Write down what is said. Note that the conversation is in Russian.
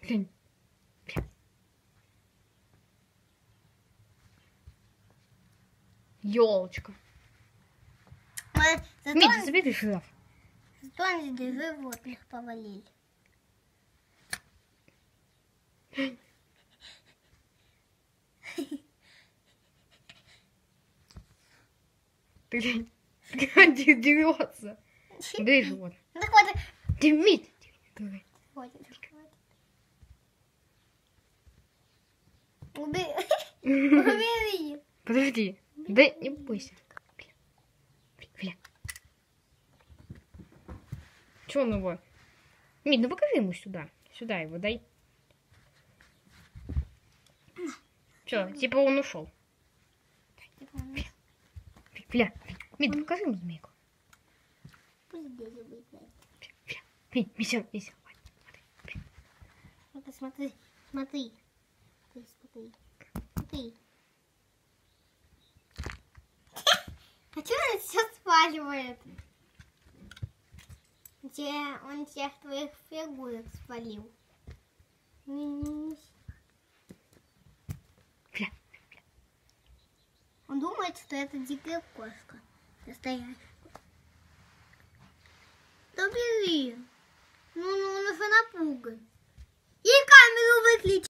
Глянь. Ёлочка. Митя, забери жираф. Зато они животных повалили. Глянь. Дерется. Бери живот. Ну хватит. Ты, Митя. Хватит. Убери. Подожди. Да не бойся. Гля. Чё он его? Мит, ну покажи ему сюда. Сюда его дай. Чё, типа он ушел. Гля. Мит, покажи ему змейку. Пусть здесь будет. Мит, висел. Смотри. Смотри. А что он сейчас спаливает? Он всех твоих фигурок спалил. Он думает, что это дикая кошка. Настоящая. Да бери. Ну, он уже напуган. И камеру выключи.